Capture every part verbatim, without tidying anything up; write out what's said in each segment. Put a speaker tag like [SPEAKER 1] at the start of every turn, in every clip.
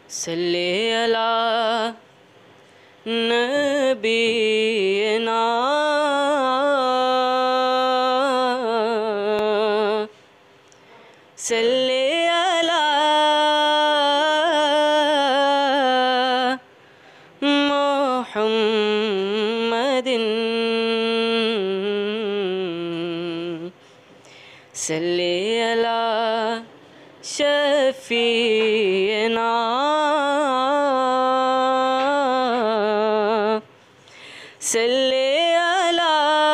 [SPEAKER 1] सल्ले अला नबीना सल्ले अला मुहम्मदिन सल्ले अला शफीना सल्ले अला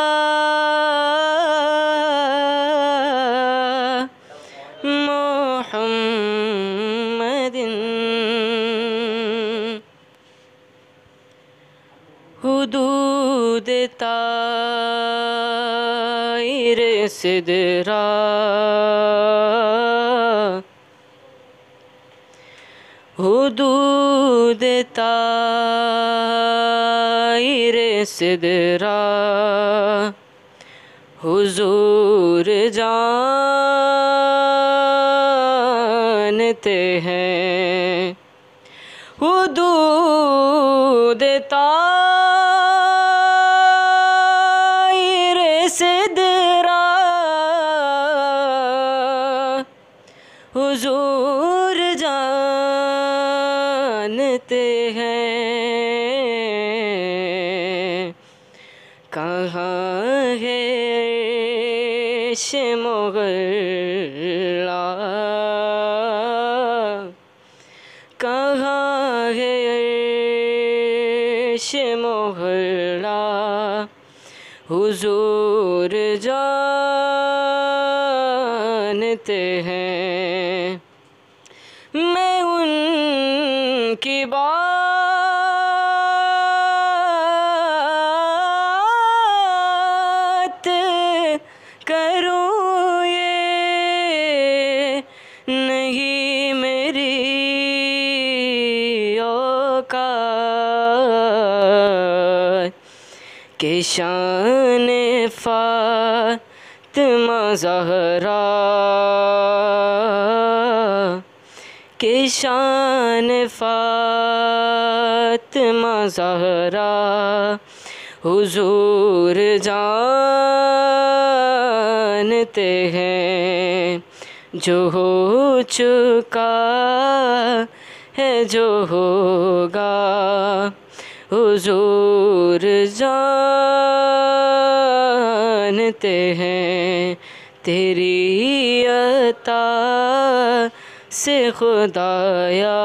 [SPEAKER 1] मुहम्मदिन हुदूद ताइर सिदरा हुदूद ताइर सिदरा हुजूर जानते हैं हुदूद ताइर सिदरा हुजूर जानते हैं कहाँ है मुग़ल्ला कहाँ है मुग़ल्ला हुजूर जानते हैं मैं उनकी बात करूँ ये नहीं मेरी औकात के शान फ़ातिमा ज़हरा के शान फ़ातिमा ज़हरा हुजूर जानते हैं जो हो चुका है जो होगा हुजूर जानते हैं तेरी अता से खुदाया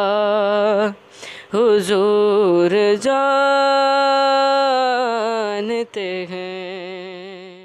[SPEAKER 1] हुजूर जानते हैं।